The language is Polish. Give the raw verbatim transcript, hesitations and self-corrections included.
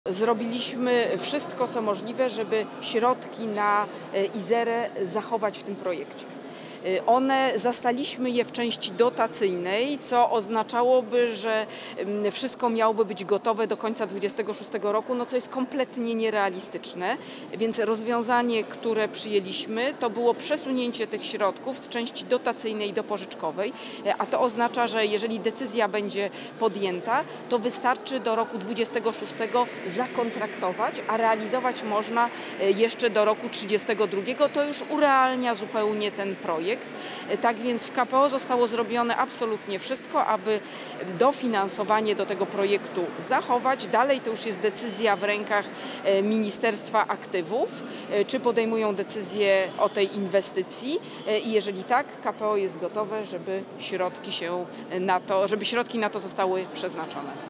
Zrobiliśmy wszystko, co możliwe, żeby środki na Izerę zachować w tym projekcie. One, zastaliśmy je w części dotacyjnej, co oznaczałoby, że wszystko miałoby być gotowe do końca dwudziestego szóstego roku, no co jest kompletnie nierealistyczne, więc rozwiązanie, które przyjęliśmy, to było przesunięcie tych środków z części dotacyjnej do pożyczkowej, a to oznacza, że jeżeli decyzja będzie podjęta, to wystarczy do roku dwudziestego szóstego zakontraktować, a realizować można jeszcze do roku trzydziestego drugiego. To już urealnia zupełnie ten projekt. Tak więc w K P O zostało zrobione absolutnie wszystko, aby dofinansowanie do tego projektu zachować. Dalej to już jest decyzja w rękach Ministerstwa Aktywów, czy podejmują decyzję o tej inwestycji i jeżeli tak, K P O jest gotowe, żeby środki się na to, żeby środki na to zostały przeznaczone.